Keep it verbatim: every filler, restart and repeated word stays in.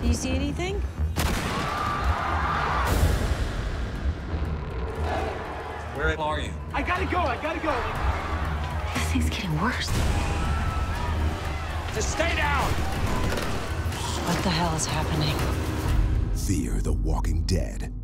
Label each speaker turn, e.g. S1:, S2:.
S1: Do you see anything?
S2: Where are you?
S3: I gotta go, I gotta go.
S1: This thing's getting worse.
S3: Just stay down.
S1: What the hell is happening?
S4: Fear the Walking Dead.